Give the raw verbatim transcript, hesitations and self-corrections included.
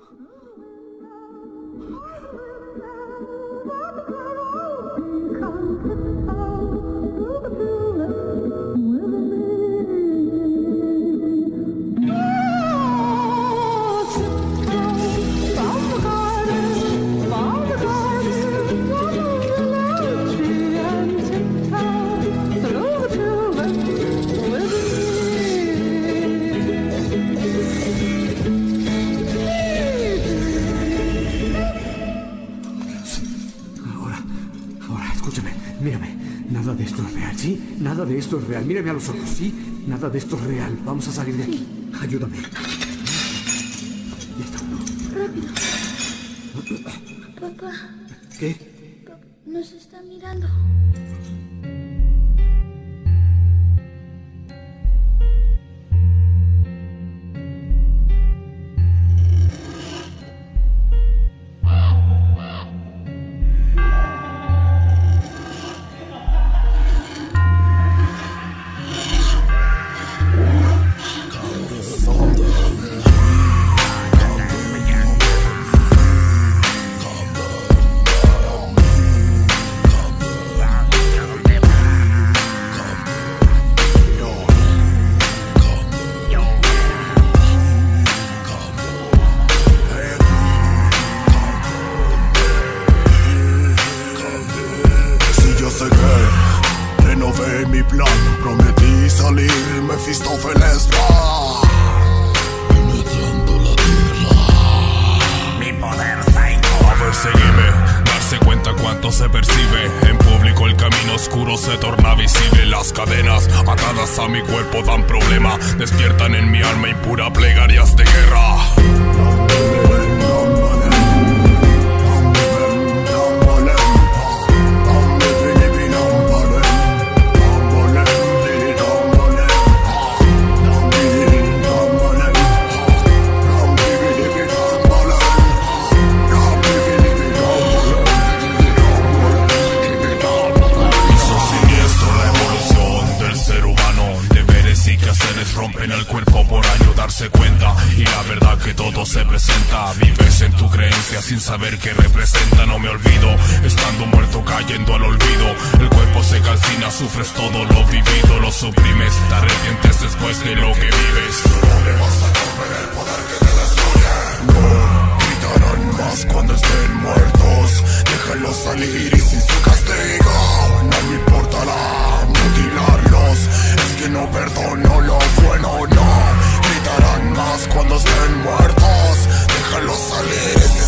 Mírame, nada de esto es real, ¿sí? Nada de esto es real. Mírame a los ojos, ¿sí? Nada de esto es real. Vamos a salir de aquí. Sí. Ayúdame. Ya está. Rápido. Papá. ¿Qué? Papá, nos está mirando. Renové mi plan, prometí salir, Mefistófeles va penetrando la tierra. Mi poder psycho. A ver, seguime, darse cuenta cuánto se percibe. En público el camino oscuro se torna visible. Las cadenas atadas a mi cuerpo dan problema. Despiertan en mi alma impura plegarias de guerra. Rompen el cuerpo por ayudarse cuenta. Y la verdad que todo se presenta. Vives en tu creencia sin saber qué representa. No me olvido, estando muerto cayendo al olvido. El cuerpo se calcina, sufres todo lo vivido. Lo suprimes, te arrepientes después de lo que vives. No le basta con ver el poder que te destruye. No, gritarán más cuando estén muertos. Déjenlos salir y sin su castigo no me importará mutilarlos. Es que no perdono lo bueno, no. Gritarán más cuando estén muertos. Déjalos salir.